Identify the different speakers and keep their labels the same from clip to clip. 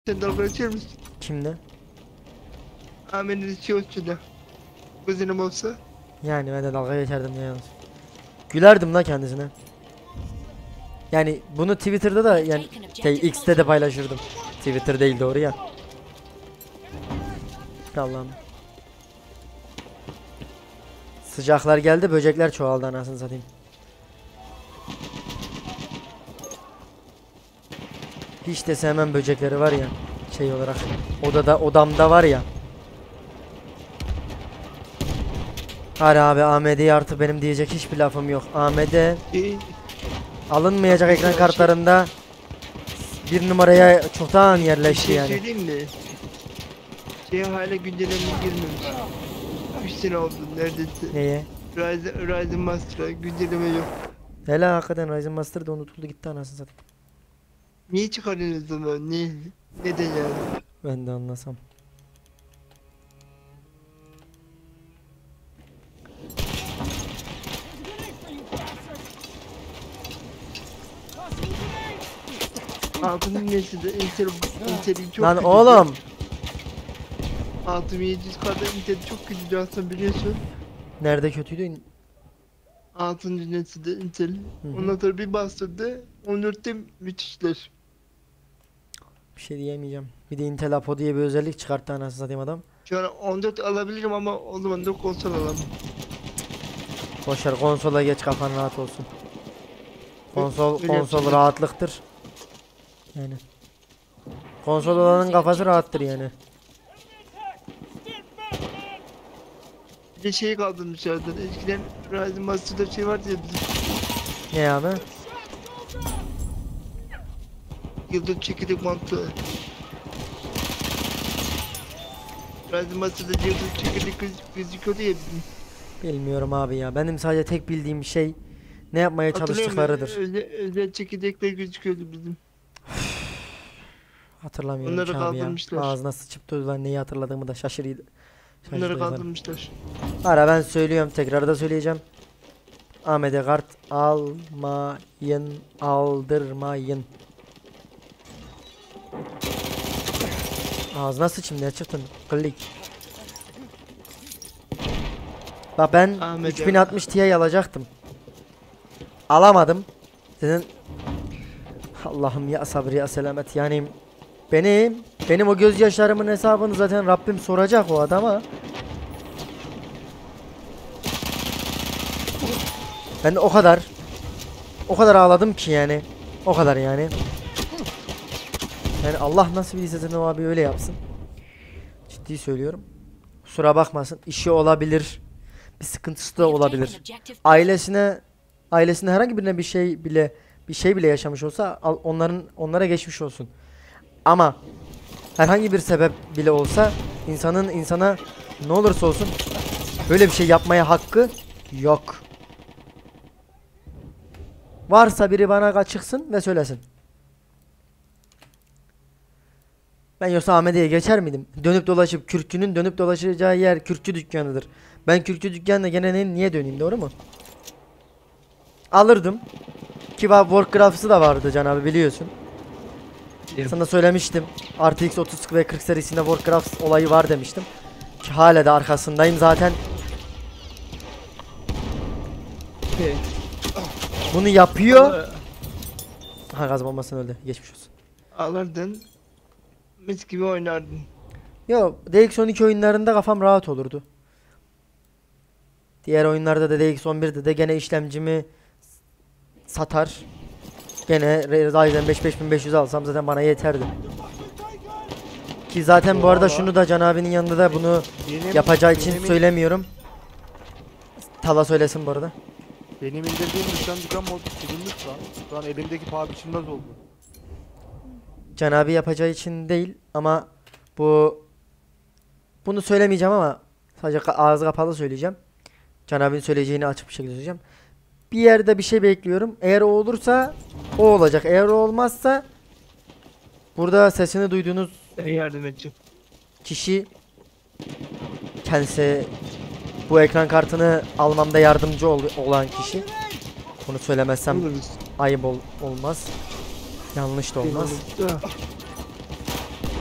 Speaker 1: Sen dalga geçer misin?
Speaker 2: Kimle?
Speaker 1: Amenin içi olsun. Kuzenim olsa.
Speaker 2: Yani ben de dalga geçerdim ya yalnız. Gülerdim la kendisine. Yani bunu Twitter'da da yani X'te de paylaşırdım. Twitter değil doğru ya. Allah'ım. Sıcaklar geldi, böcekler çoğaldı anasını satayım. Hiç de sevmem böcekleri var ya. Şey olarak. Odamda var ya. Hadi abi AMD'ye artı benim diyecek hiçbir lafım yok. AMD alınmayacak ekran kartlarında bir numaraya çoktan yerleşti yani.
Speaker 1: Söyleyeyim mi? Hala güncellemeye girmemiş. 3 sene oldu neredeyse.
Speaker 2: Neye?
Speaker 1: Ryzen Master'a güncelleme yok.
Speaker 2: Hele hakikaten Ryzen Master da unutuldu gitti anasını satayım.
Speaker 1: Niye çıkarıyorsunuz onu? Neden yani?
Speaker 2: Ben de anlasam.
Speaker 1: Altının nesi de Intel'in çok
Speaker 2: Lan
Speaker 1: kötü.
Speaker 2: oğlum.
Speaker 1: 6700 kadar Intel çok kötü aslında biliyorsun.
Speaker 2: Nerede kötüydü?
Speaker 1: 6. nesilde Intel.
Speaker 2: Hı hı.
Speaker 1: Ondan sonra bir bastırdı. 14'te müthişler.
Speaker 2: Bir şey diyemeyeceğim. Bir de Intel Apo diye bir özellik çıkarttı anasını satayım adam.
Speaker 1: Şu an 14 alabilirim ama o zaman da konsol alamam.
Speaker 2: Boşver konsola geç kafan rahat olsun. Konsol
Speaker 1: Öyle yapacağım.
Speaker 2: rahatlıktır. Yani. Konsol olanın kafası rahattır yani.
Speaker 1: Bir de şey kaldırmışlardı. Eskiden Ryzen Master'da şey vardı ya bizim
Speaker 2: Ne abi?
Speaker 1: yıldız çekirdek mantığı. Ryzen Master'da yıldız çekirdek gözüküyordu ya bizim.
Speaker 2: Bilmiyorum abi ya. Benim sadece tek bildiğim şey ne yapmaya
Speaker 1: Hatırlıyor musun?
Speaker 2: çalıştıklarıdır.
Speaker 1: Özel çekirdekler gözüküyordu bizim.
Speaker 2: Hatırlamıyorum
Speaker 1: Onları
Speaker 2: ki abi ya.
Speaker 1: kaldırmışlar.
Speaker 2: Ağzına sıçıp durdular, neyi hatırladığımı da
Speaker 1: Bunları
Speaker 2: şaşırdı.
Speaker 1: kaldırmışlar.
Speaker 2: Ara ben söylüyorum, tekrar da söyleyeceğim. AMD kart almayın, aldırmayın. Ağzına sıçayım, ne çıktın? Klik. Bak ben
Speaker 1: AMD
Speaker 2: 3060 Ti alacaktım. Alamadım. Senin Allah'ım ya sabır ya selamet. Yani benim o gözyaşlarımın hesabını zaten Rabbim soracak o adama. Ben de o kadar ağladım ki yani. O kadar yani. Yani Allah nasıl bir izlesin o abi öyle yapsın. Ciddi söylüyorum. Kusura bakmasın. İşi olabilir. Bir sıkıntısı da olabilir. Ailesine herhangi birine bir şey bile yaşamış olsa onlara geçmiş olsun. Ama herhangi bir sebep bile olsa insanın insana ne olursa olsun böyle bir şey yapmaya hakkı yok. Varsa biri bana çıksın ve söylesin. Ben yoksa AMD'ye geçer miydim? Dönüp dolaşıp kürkçünün dönüp dolaşacağı yer kürkçü dükkanıdır. Ben kürkçü dükkanına gene niye döneyim, doğru mu? Alırdım. Ki Warcraft'sı da vardı Can abi biliyorsun. Sana söylemiştim. RTX 30 ve 40 serisinde Warcraft olayı var demiştim. Ki hala da arkasındayım zaten. Bunu yapıyor. Ha gaz bombasını öldü. Geçmiş olsun.
Speaker 1: Alırdın. Mis gibi oynardın.
Speaker 2: Yo, DX12 oyunlarında kafam rahat olurdu. Diğer oyunlarda da DX11'de de gene işlemcimi satar. Gene Ryzen 5 5500 alsam zaten bana yeterdi. Ki zaten bu arada şunu da Can abinin yanında da bunu yapacağı için söylemiyorum. Tala söylesin bu arada.
Speaker 3: Benim indirdiğim nişancıkan modu silinmiş lan. Şu an elimdeki paha biçilmez oldu.
Speaker 2: Can abi yapacağı için değil ama bunu söylemeyeceğim ama sadece ağzı kapalı söyleyeceğim. Can abinin söyleyeceğini açık bir şekilde söyleyeceğim. Bir yerde bir şey bekliyorum. Eğer o olursa o olacak. Eğer o olmazsa burada sesini duyduğunuz
Speaker 1: Yardım edeceğim.
Speaker 2: kişi kendisi bu ekran kartını almamda yardımcı olan kişi. Bunu söylemezsem ayıp olmaz. Yanlış da olmaz.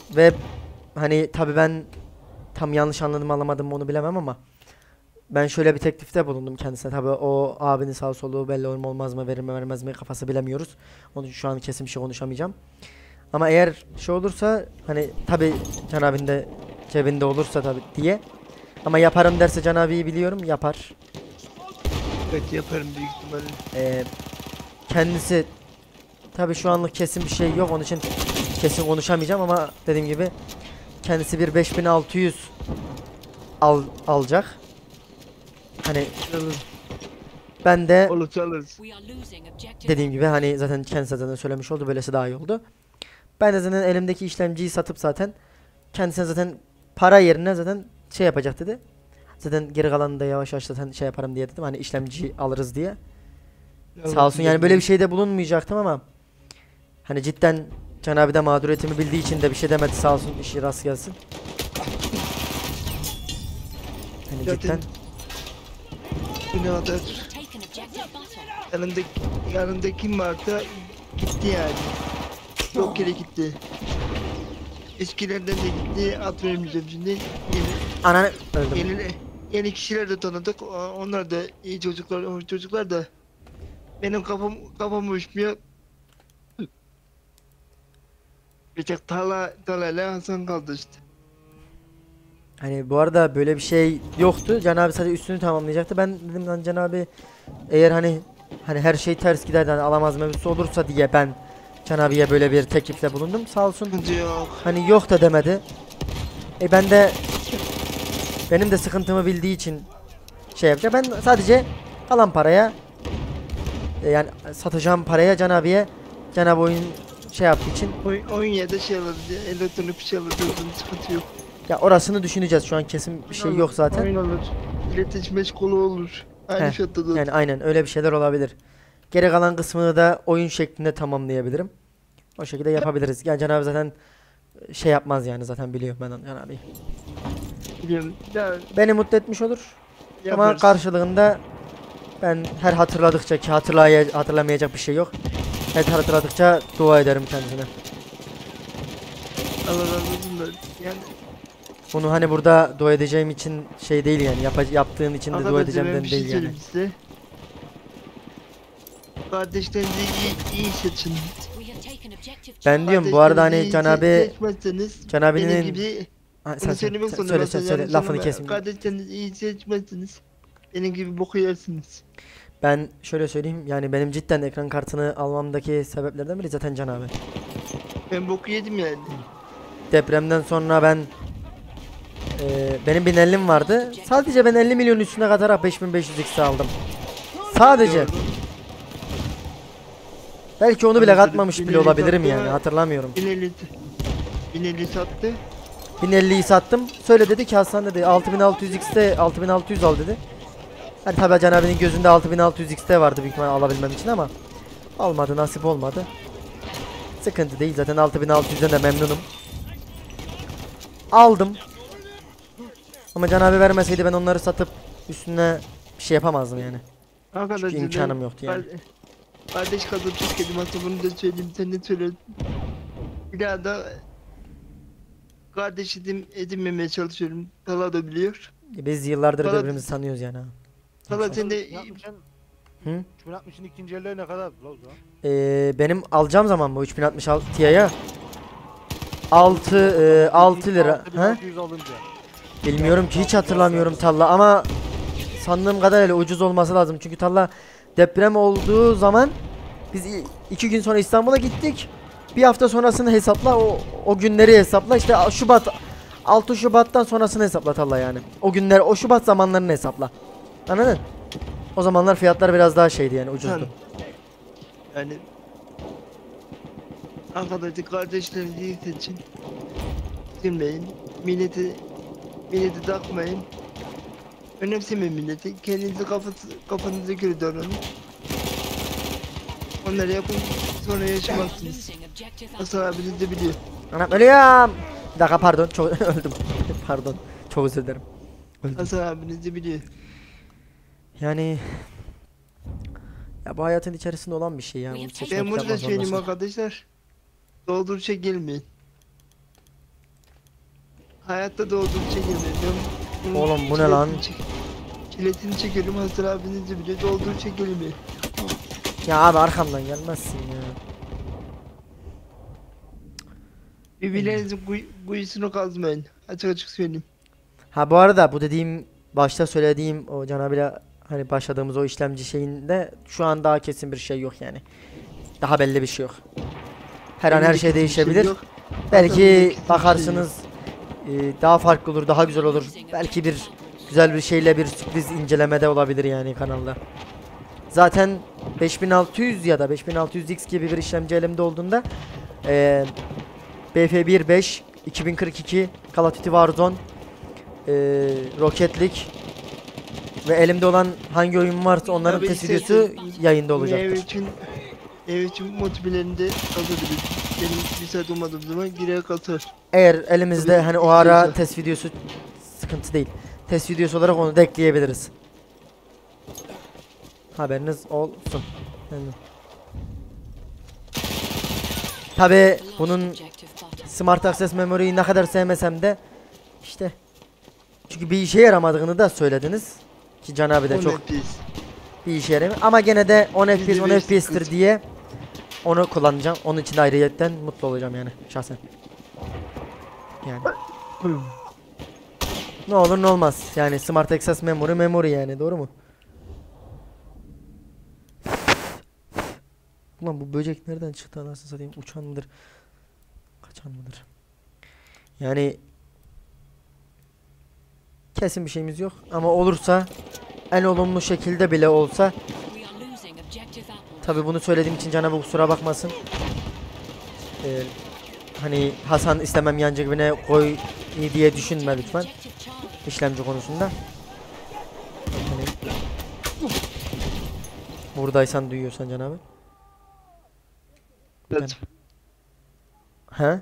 Speaker 2: Ve hani tabii ben tam yanlış anladım alamadım mı onu bilemem ama ben şöyle bir teklifte bulundum kendisine. Tabii o abinin sağ solu belli olur mu olmaz mı, verir mi vermez mi kafası bilemiyoruz. Onu şu an kesin bir şey konuşamayacağım. Ama eğer şey olursa hani tabii Can abinin de cebinde olursa tabii diye. Ama yaparım derse Can abiyi biliyorum yapar.
Speaker 1: Evet yaparım büyük ihtimalle.
Speaker 2: Kendisi tabii şu anlık kesin bir şey yok onun için kesin konuşamayacağım ama dediğim gibi kendisi bir 5600 alacak. Hani
Speaker 1: Alır.
Speaker 2: ben de
Speaker 1: Olursa alırız.
Speaker 2: dediğim gibi hani zaten kendisi zaten söylemiş oldu, böylesi daha iyi oldu. Ben de zaten elimdeki işlemciyi satıp zaten kendisine zaten para yerine zaten şey yapacak dedi. Zaten geri kalanını da yavaş yavaş zaten şey yaparım diye dedim hani işlemci alırız diye. Sağ olsun yani böyle bir şeyde bulunmayacaktım ama hani cidden Can abi de mağduriyetimi bildiği için de bir şey demedi, sağ olsun, işi rast gelsin. Hani
Speaker 1: Zaten
Speaker 2: cidden
Speaker 1: bu ne kadar yanındaki, yanındaki kim varsa gitti yani. Çok kere gitti. Eskilerden de gitti. At vermeyeceğim şimdi.
Speaker 2: ananı öldüm.
Speaker 1: Yeni kişiler de tanıdık. Onlar da iyi çocuklar, hoş çocuklar da benim kafam uyuşmuyor. Bir tek Tala'yla Hasan kaldı işte.
Speaker 2: Hani bu arada böyle bir şey yoktu. Can abi sadece üstünü tamamlayacaktı. Ben dedim lan Can abi eğer hani her şey ters gider de hani alamaz mevzusu olursa diye ben Can abiye böyle bir teklifte bulundum. Sağ olsun.
Speaker 1: Sıkıntı yok.
Speaker 2: Hani yok da demedi. Ben de benim de sıkıntımı bildiği için şey yapacak. Ben sadece kalan paraya yani satacağım paraya Can abiye Can abi oyun şey yaptığı için
Speaker 1: Oyun ya da şey alırız ya. Elektronik bir şey alırız. Sıkıntı yok.
Speaker 2: ya orasını düşüneceğiz. Şu an kesin bir şey yok zaten.
Speaker 1: Oyun olur. İletişim meşgulu olur. Aynı
Speaker 2: Heh,
Speaker 1: şartta da.
Speaker 2: Yani aynen öyle bir şeyler olabilir. Geri kalan kısmını da oyun şeklinde tamamlayabilirim. O şekilde yapabiliriz. Yani Can abi zaten şey yapmaz yani zaten biliyorum ben Can abi.
Speaker 1: Biliyorum. Ya,
Speaker 2: Beni mutlu etmiş olur. Ama
Speaker 1: yaparız.
Speaker 2: karşılığında ben her hatırladıkça ki hatırlamayacak bir şey yok. Her hatırladıkça dua ederim kendisine.
Speaker 1: Allah razı olsun da. Yani
Speaker 2: Bunu hani burada dua edeceğim için şey değil yani yaptığın için de dua
Speaker 1: arkadaşlar
Speaker 2: edeceğim
Speaker 1: ben bir şey
Speaker 2: değil yani.
Speaker 1: söyleyeyim size. Kardeşlerinizi iyi seçin.
Speaker 2: Ben diyorum bu arada hani Can abi
Speaker 1: seçmezseniz
Speaker 2: Can
Speaker 1: benim
Speaker 2: abinin
Speaker 1: gibi
Speaker 2: Ha,
Speaker 1: bunu söylemek zorunda
Speaker 2: söyle lafını kesme.
Speaker 1: Kardeşlerinizi iyi seçmezseniz benim gibi boku yersiniz.
Speaker 2: Ben şöyle söyleyeyim yani benim cidden ekran kartını almamdaki sebeplerden biri zaten Can abi.
Speaker 1: Ben boku yedim yani.
Speaker 2: Depremden sonra ben benim 1050'm vardı. Sadece ben 50 milyon üstüne katarak 5500 X aldım. Sadece. Belki onu bile katmamış bile olabilirim yani hatırlamıyorum.
Speaker 1: 1050 sattı.
Speaker 2: 1050'yi sattım. Söyle dedi ki Hasan dedi 6600 X'te 6600 al dedi. Hani tabi Can abinin gözünde 6600 X'te vardı büyük ihtimalle alabilmem için ama olmadı, nasip olmadı. Sıkıntı değil zaten 6600'den de memnunum. Aldım. Ama Can abi vermeseydi ben onları satıp üstüne bir şey yapamazdım yani.
Speaker 1: Arkadaşlar
Speaker 2: Çünkü imkanım yoktu yani.
Speaker 1: Kardeş kadın çok kedim hatta bunu da söyleyeyim, sen de söyle. Bir daha da kardeş edinmemeye çalışıyorum. Tala da biliyor.
Speaker 2: Biz yıllardır
Speaker 1: Valla-
Speaker 2: birbirimizi tanıyoruz yani.
Speaker 1: Tala sen de
Speaker 2: Hı?
Speaker 3: 3060'ın ikinci elleri ne kadar la o zaman?
Speaker 2: Benim alacağım zaman bu 3060 Ti'ye 6 lira. Ha?
Speaker 3: 6600 alınca.
Speaker 2: Bilmiyorum ki hiç hatırlamıyorum Talla ama sandığım kadarıyla ucuz olması lazım. Çünkü Talla deprem olduğu zaman biz 2 gün sonra İstanbul'a gittik. Bir hafta sonrasını hesapla o günleri hesapla işte Şubat 6 Şubat'tan sonrasını hesapla Talla yani. O günler o Şubat zamanlarını hesapla. Anladın? O zamanlar fiyatlar biraz daha şeydi yani ucuzdu.
Speaker 1: yani arkadaşlar kardeşlerinizi iyi seçin. Silmeyin. Milleti takmayın. Önemsemeyin milleti. Kendinizi kafanıza göre davranın. Onları yapın, sonra yaşamazsınız. Hasan abiniz de biliyor.
Speaker 2: Anam ölüyorum. Bir dakika pardon çok öldüm. Pardon çok özür dilerim. Öldüm.
Speaker 1: Hasan abiniz de biliyor.
Speaker 2: Yani ya bu hayatın içerisinde olan bir şey ya. Bunu seçmek
Speaker 1: Ben bunu da
Speaker 2: yapmak
Speaker 1: söyleyeyim
Speaker 2: zorundasın.
Speaker 1: arkadaşlar. Dolduruşa gelmeyin. Hayatta doldur çekilmiyor. Ben bunun
Speaker 2: Oğlum bu ne lan?
Speaker 1: Kiletini çekelim, Hasan abinizi bile doldur çekilmiyor.
Speaker 2: Ya abi arkamdan gelmezsin ya.
Speaker 1: Birbirlerinizin kuyusunu kazmayın. Açık açık söyleyeyim.
Speaker 2: Ha bu arada bu dediğim başta söylediğim o Can abiyle hani başladığımız o işlemci şeyinde şu an daha kesin bir şey yok yani. Daha belli bir şey yok. Her an her şey değişebilir.
Speaker 1: yok.
Speaker 2: Belki
Speaker 1: Kesin bir şey
Speaker 2: bakarsınız daha farklı olur, daha güzel olur. Belki bir güzel bir şeyle bir sürpriz incelemede olabilir yani kanalda. Zaten 5600 ya da 5600X gibi bir işlemci elimde olduğunda BF15 2042 Call of Duty Warzone Rocket League ve elimde olan hangi oyun varsa onların
Speaker 1: Tabii
Speaker 2: test
Speaker 1: istersen
Speaker 2: videosu yayında
Speaker 1: Ev
Speaker 2: olacaktır.
Speaker 1: için motivlerinde kazabilir. Benim bir saat olmadığım zaman girer katar.
Speaker 2: Eğer elimizde
Speaker 1: Tabii
Speaker 2: hani o ara
Speaker 1: istiyorsan.
Speaker 2: test videosu sıkıntı değil. Test videosu olarak onu da ekleyebiliriz. Haberiniz olsun. Yani. Tabi bunun Smart Access Memory'yi ne kadar sevmesem de işte çünkü bir işe yaramadığını da söylediniz ki Can abi de
Speaker 1: 10
Speaker 2: çok
Speaker 1: FPS.
Speaker 2: bir işe yaramıyor ama gene de 10
Speaker 1: Bir
Speaker 2: FPS
Speaker 1: de
Speaker 2: 10
Speaker 1: bir
Speaker 2: FPS'tir
Speaker 1: sıkıntı.
Speaker 2: diye onu kullanacağım. Onun için de ayrıyetten mutlu olacağım yani şahsen. Yani ne olur ne olmaz yani Smart Access Memory yani doğru mu? Ulan bu böcek nereden çıktı anasını satayım, uçan mıdır kaçan mıdır? Yani kesin bir şeyimiz yok ama olursa en olumlu şekilde bile olsa tabi bunu söylediğim için Can abi kusura bakmasın. Hani Hasan istemem yancı gibi koy diye düşünme lütfen işlemci konusunda. Hani, buradaysan duyuyorsan Can abi.
Speaker 1: Evet.
Speaker 2: He?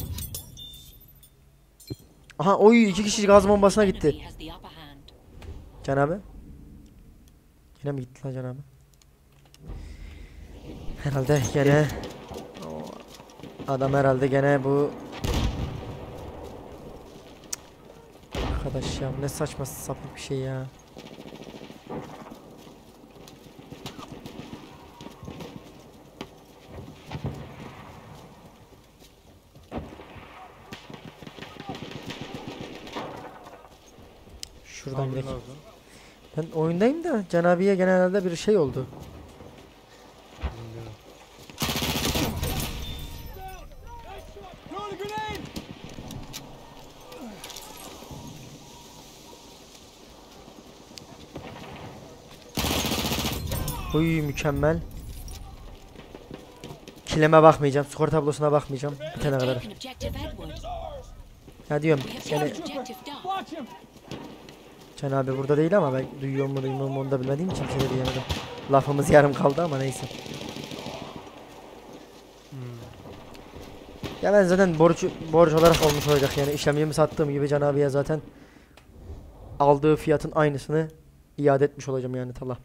Speaker 2: Aha oy 2 kişi gaz bombasına gitti. Can abi. Yine mi gitti lan Can abi? Herhalde gene adam herhalde gene bu arkadaş ya ne saçma sapık bir şey ya. Şuradan
Speaker 3: Abi
Speaker 2: gidelim.
Speaker 3: lazım.
Speaker 2: Ben oyundayım da Can abiye genelde bir şey oldu.
Speaker 3: Bilmiyorum.
Speaker 2: Uy mükemmel. Kileme bakmayacağım, skor tablosuna bakmayacağım. Bitene kadar. Ya diyorum yani Can abi burada değil ama ben duyuyor mu duymuyor mu onu da bilmediğim için bir şey de diyemedim. Lafımız yarım kaldı ama neyse. Ya ben zaten borç olarak olmuş olacak yani işlemcimi sattığım gibi Can abiye zaten aldığı fiyatın aynısını iade etmiş olacağım yani tala.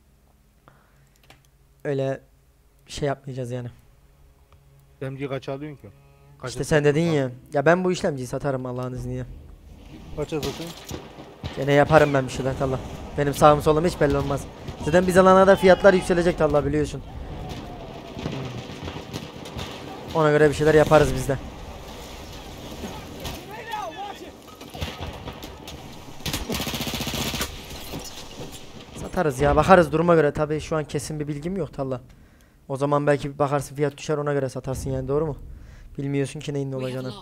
Speaker 2: Öyle şey yapmayacağız yani.
Speaker 3: MG kaç alıyorsun ki?
Speaker 2: İşte sen dedin ya. Ya ben bu işlemciyi satarım Allah'ın izniyle.
Speaker 3: Kaça satıyorsun?
Speaker 2: Gene yaparım ben bir şeyler Allah. Benim sağım solum hiç belli olmaz. Zaten biz alana da fiyatlar yükselecek Allah biliyorsun. Ona göre bir şeyler yaparız biz de. Satarız ya bakarız duruma göre tabii şu an kesin bir bilgim yok Allah. O zaman belki bir bakarsın fiyat düşer ona göre satarsın yani doğru mu? Bilmiyorsun ki neyin ne olacağını.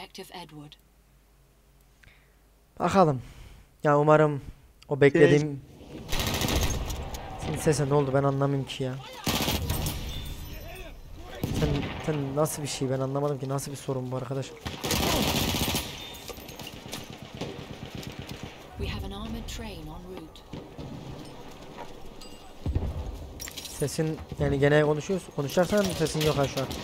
Speaker 2: Bakalım. Ya umarım o beklediğim... Senin sese ne oldu ben anlamıyorum ki ya. Sen nasıl bir şey ben anlamadım ki nasıl bir sorun bu arkadaş. Sesin yani gene konuşacaksan sesin yok ha şu an.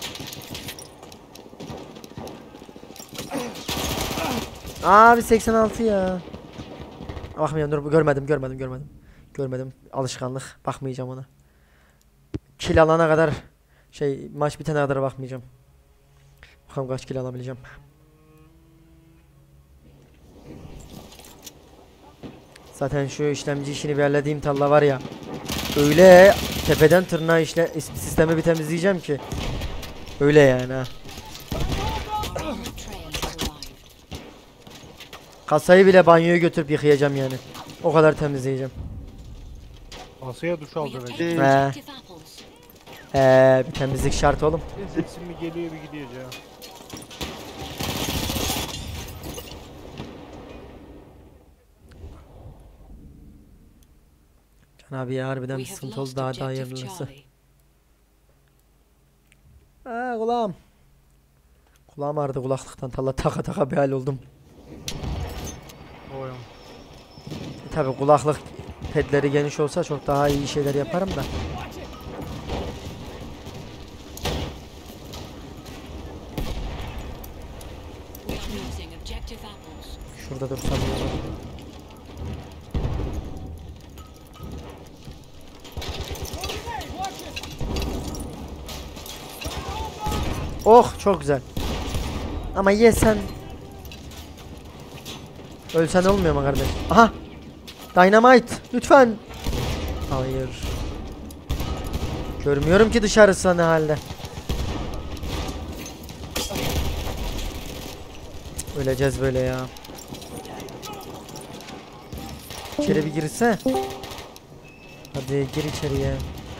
Speaker 2: Abi 86 ya. Bakmayacağım dur görmedim alışkanlık bakmayacağım ona. Kill alana kadar maç bitene kadar bakmayacağım. Bakalım kaç kill alabileceğim. Zaten şu işlemci işini bir halledeyim talla var ya. Öyle tepeden tırnağa sistemi bir temizleyeceğim ki. Öyle yani ha. Kasayı bile banyoya götürüp yıkayacağım yani. O kadar temizleyeceğim.
Speaker 3: Masaya duş aldıracak.
Speaker 2: Bir temizlik şart oğlum.
Speaker 3: Sesim mi geliyor bir gidiyor ya.
Speaker 2: Can abi ya harbiden bir sıkıntı oldu daha da hayırlısı. Kulağım. Kulağım ağrıdı kulaklıktan talla taka taka bir hal oldum.
Speaker 3: Oyum.
Speaker 2: Tabi kulaklık pedleri geniş olsa çok daha iyi şeyler yaparım da. Şurada dursam ya. Oh çok güzel. Ama yesen. Ölsen olmuyor mu kardeş? Aha. Dynamite lütfen. Hayır. Görmüyorum ki dışarısı ne halde. Öleceğiz böyle ya. İçeri bir girse. Hadi gir içeriye.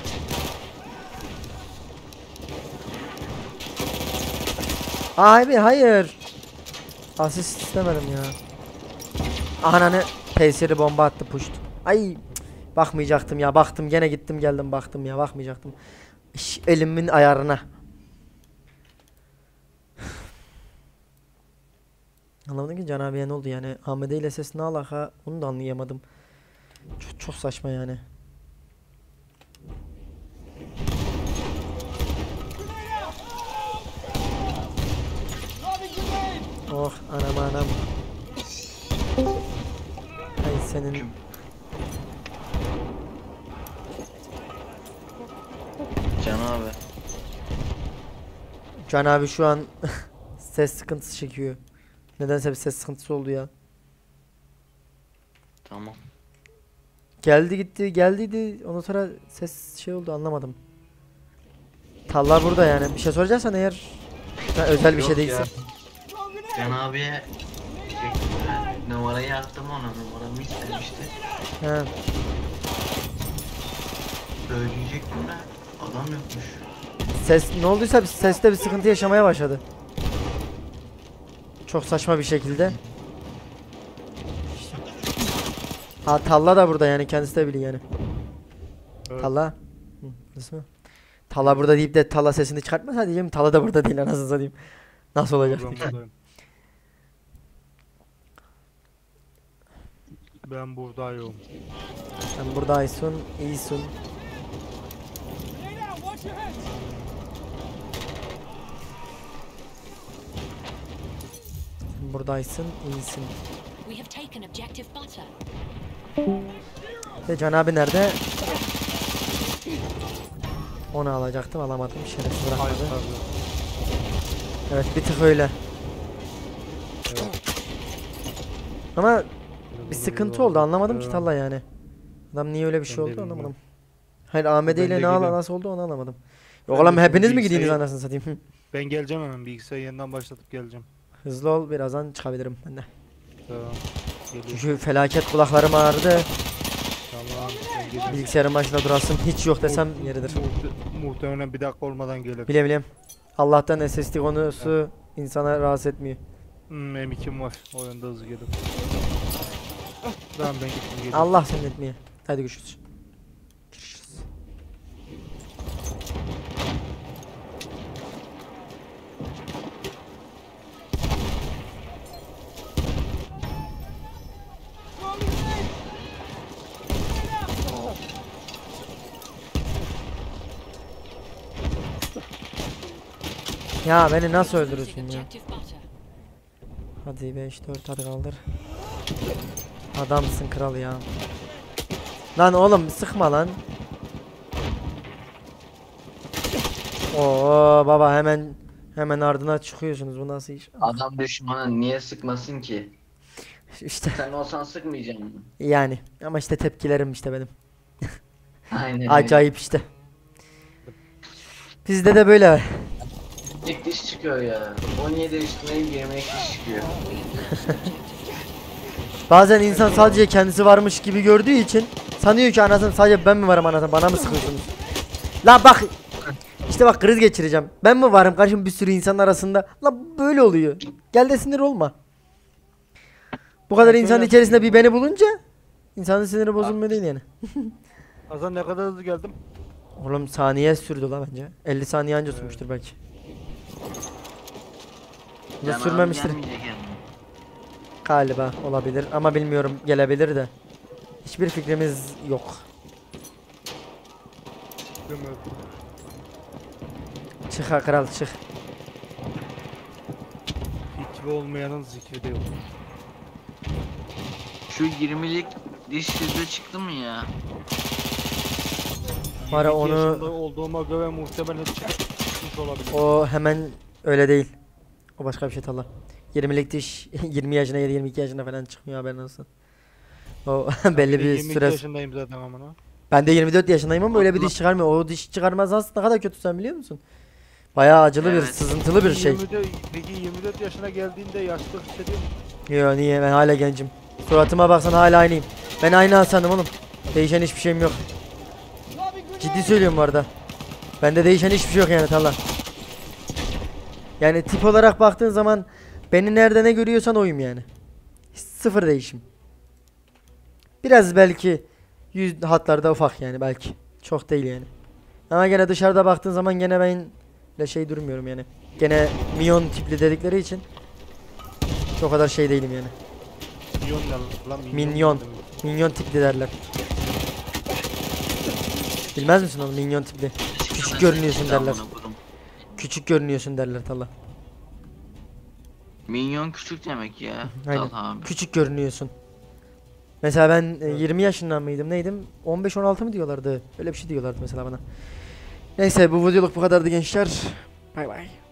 Speaker 2: Abi hayır. Asist istemedim ya. Ananı tesiri bomba attı puşt. Ay bakmayacaktım ya, baktım gene gittim geldim baktım ya, bakmayacaktım. Elimin ayarına. Anlamadım ki Can abiye ne oldu yani. Ahmet ile ses ne alaka onu da anlayamadım. Çok saçma yani. Oh anam. Ay senin.
Speaker 4: Can abi.
Speaker 2: Can abi şu an ses sıkıntısı çekiyor. Nedense bir ses sıkıntısı oldu ya.
Speaker 4: Tamam.
Speaker 2: Geldi gitti geldiydi ondan sonra ses şey oldu anlamadım. Tallar burada yani bir şey soracaksan eğer özel bir şey
Speaker 4: Yok
Speaker 2: değilse.
Speaker 4: ya. Can abiye numarayı attım ona, numaramı istemişti.
Speaker 2: He.
Speaker 4: Söyleyecektim de adam yokmuş.
Speaker 2: Ses ne olduysa seste bir sıkıntı yaşamaya başladı. Çok saçma bir şekilde. Ha Talla da burada yani kendisi de biliyor yani.
Speaker 3: Evet.
Speaker 2: Talla. Hı, burası mı? Talla burada deyip de Talla sesini çıkartmasa diyeceğim Talla da burada değil anasını satayım. Nasıl olacak?
Speaker 3: Buradayım. Ben buradayım.
Speaker 2: Sen buradaysın, iyisin. Sen buradaysın, iyisin. Ve Can abi nerede? Onu alacaktım, alamadım. Şerefsiz
Speaker 3: Hayır
Speaker 2: bırakmadı.
Speaker 3: tabii.
Speaker 2: Evet, bir tık öyle.
Speaker 3: Evet.
Speaker 2: Ama bir sıkıntı oldu, anlamadım ki
Speaker 3: Evet.
Speaker 2: Talla yani. Adam niye öyle bir şey
Speaker 3: Ben de
Speaker 2: oldu
Speaker 3: bilmiyorum.
Speaker 2: anlamadım. Hayır AMD
Speaker 3: Ben
Speaker 2: ile
Speaker 3: de
Speaker 2: ne
Speaker 3: geliyorum.
Speaker 2: nasıl oldu onu anlamadım. Yok
Speaker 3: Ben
Speaker 2: oğlum
Speaker 3: de
Speaker 2: hepiniz
Speaker 3: şimdi
Speaker 2: mi gidiyorsunuz
Speaker 3: bilgisayarı-
Speaker 2: anasını satayım?
Speaker 3: Ben geleceğim hemen, bilgisayarı yeniden başlatıp geleceğim.
Speaker 2: Hızlı ol birazdan çıkabilirim ben de.
Speaker 3: Tamam. Geliyorum.
Speaker 2: Çünkü felaket kulaklarım ağrıdı.
Speaker 3: Tamam. Ben geliyorum.
Speaker 2: Bilgisayarın başında durasım hiç yok desem yeridir.
Speaker 3: Muhtemelen bir dakika olmadan gelir.
Speaker 2: Bilem. Allah'tan SSD konusu insana rahatsız etmiyor.
Speaker 3: M2'm var. Oyunda hızlı gelir. Tamam ben gittim geliyorum.
Speaker 2: Allah seni etmiyor. Hadi görüşürüz. Görüşürüz. Ya beni nasıl öldürürsün ya? Hadi 5 4 hadi kaldır. Adamsın kral ya. Lan oğlum sıkma lan. Oo baba hemen ardına çıkıyorsunuz bu nasıl iş?
Speaker 4: Adam düşmanı niye sıkmasın ki?
Speaker 2: İşte
Speaker 4: Sen olsan sıkmayacaksın.
Speaker 2: yani ama işte tepkilerim işte benim.
Speaker 4: Aynen öyle.
Speaker 2: Acayip işte. Bizde de böyle.
Speaker 4: İlk diş çıkıyor ya. 17 yaşındayım 22 diş çıkıyor.
Speaker 2: Bazen insan sadece kendisi varmış gibi gördüğü için sanıyor ki anasını sadece ben mi varım anasını bana mı sıkıyorsunuz? La bak işte bak kriz geçireceğim. Ben mi varım karşım bir sürü insan arasında? La böyle oluyor. Gel de sinir olma. Bu kadar
Speaker 3: Ben
Speaker 2: insanın
Speaker 3: şöyle
Speaker 2: içerisinde bir beni bulunca insanın siniri bozulmuyor değil yani.
Speaker 3: Hasan ne kadar hızlı geldim.
Speaker 2: Oğlum saniye sürdü la bence. 50 saniye anca sürmüştür belki. Bu da
Speaker 4: Can abi
Speaker 2: sürmemiştir.
Speaker 4: gelmeyecek yani.
Speaker 2: Galiba olabilir ama bilmiyorum gelebilir de. Hiçbir fikrimiz yok.
Speaker 3: Bilmiyorum.
Speaker 2: Çık ha kral çık.
Speaker 3: Fikri olmayanın zikri de yok.
Speaker 4: Şu 20'lik diş sizde çıktı mı ya?
Speaker 2: Var ya
Speaker 3: 22
Speaker 2: onu
Speaker 3: yaşında olduğuma göre muhtemelen çıkmış olabilir.
Speaker 2: o hemen öyle değil. O başka bir şey Talha. 20'lik diş 20 yaşına ya da 22 yaşına falan çıkmıyor haberin olsun. O belli
Speaker 3: Ben
Speaker 2: bir
Speaker 3: 22
Speaker 2: süre.
Speaker 3: yaşındayım zaten amına.
Speaker 2: Ben de 24 yaşındayım ama öyle bir diş çıkarmıyor. O diş çıkarmaz aslında ne kadar kötü sen biliyor musun? Bayağı acılı bir
Speaker 4: Evet.
Speaker 2: sızıntılı bir şey.
Speaker 3: Peki 24 yaşına geldiğinde yaşlı hissediyor musun?
Speaker 2: Yo niye ben hala gencim. Suratıma baksan hala aynıyım. Ben aynı Hasan'ım oğlum. Değişen hiçbir şeyim yok. Ciddi söylüyorum bu arada. Bende değişen hiçbir şey yok yani Talha. Yani tip olarak baktığın zaman beni nerede ne görüyorsan oyum yani. Sıfır değişim. Biraz belki yüz hatlarda ufak yani belki. Çok değil yani. Ama gene dışarıda baktığın zaman gene ben de şey durmuyorum yani. Gene minyon tipli dedikleri için o kadar şey değilim yani.
Speaker 3: Minyon ne lan?
Speaker 2: Minyon.
Speaker 3: ne demek?
Speaker 2: Minyon tipli derler. Bilmez misin onu minyon tipli? Küçük görünüyorsun derler.
Speaker 4: Amına koydum.
Speaker 2: Küçük görünüyorsun derler Talha.
Speaker 4: Minyon küçük demek ya.
Speaker 2: Aynen.
Speaker 4: Talha abi.
Speaker 2: Küçük görünüyorsun. Mesela ben 20 yaşından mıydım neydim? 15-16 mı diyorlardı? Öyle bir şey diyorlardı mesela bana. Neyse bu videoluk bu kadardı gençler. Bay bay.